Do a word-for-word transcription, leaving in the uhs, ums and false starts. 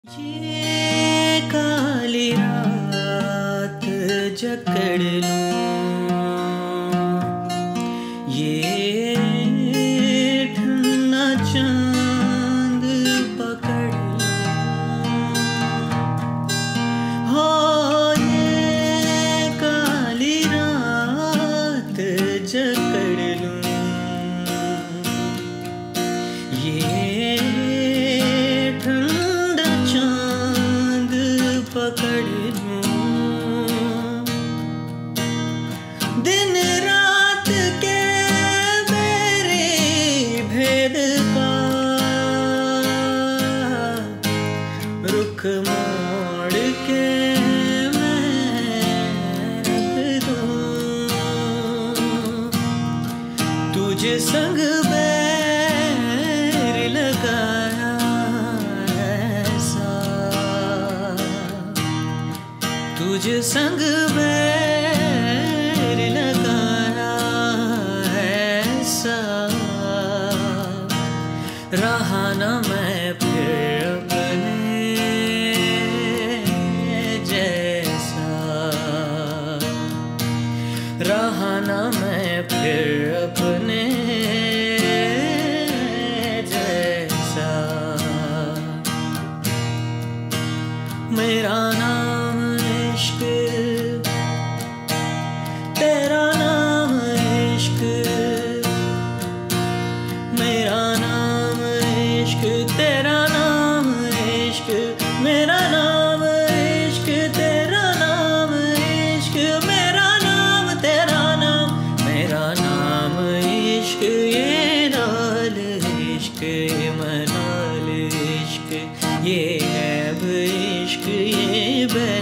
ये काली रात जकड़ लूं, ये ठंडा चांद पकड़ लूं, हो ये काली रात जकड़ लूं, ये ठंडा चांद पकड़ लूं, दिन रात के मेरे भेद का रुख मोड़ के मैं रख दूं, तुझे संग बैर लगाया ऐसा, तुझे संग बैर लगाया ऐसा, रहा न मैं फिर अपने जैसा, रहा न मैं फिर अपने जैसा। मेरा नाम इश्क, तेरा नाम इश्क, मेरा नाम इश्क, तेरा नाम इश्क, मेरा नाम इश्क, तेरा नाम इश्क, मेरा नाम तेरा नाम, मेरा नाम इश्क, ये लाल इश्क, ये मलाल इश्क, ये ऐब इश्क, ये